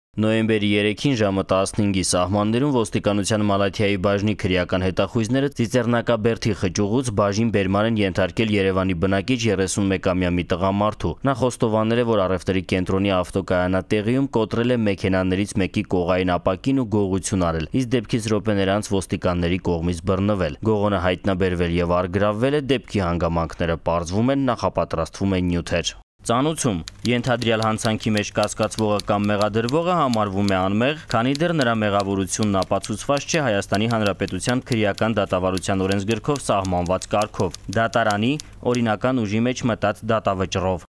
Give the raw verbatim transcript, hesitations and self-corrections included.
Նոյեմբերի երեքին ժամը տասնհինգի սահմաններում ոստիկանության Մալաթիայի բաժնի քրեական հետախույզները Ծիծեռնակաբերդի խճուղուց բաժին բերման են ենթարկել Երևանի բնակիչ երեսունմեկամյա մի տղամարդու։ Նա խոստովանել է, որ առևտրի կենտրոնի ավտոկայանատեղիում կոտրել է մեքենաներից մեկի կողային ապակին ու գողություն արել, իսկ դեպքից րոպեներ անց ոստիկանների կողմից բռնվել։ Գողոնը հայտնաբերվել եւ առգրավվել է, դեպքի հանգամանքները պարզվում են, նախապատրաստվում են նյութեր։ Ծանուցում ենթադրյալ հանցանքի մեջ կասկածվողը կամ մեղադրվողը համարվում է անմեղ, քանի դեռ նրա մեղավորությունն ապացուցված չէ Հայաստանի Հանրապետության քրեական դատավարության օրենսգրքով սահմանված կարգով՝ դատարանի օրինական ուժի մեջ մտած դատավճռով։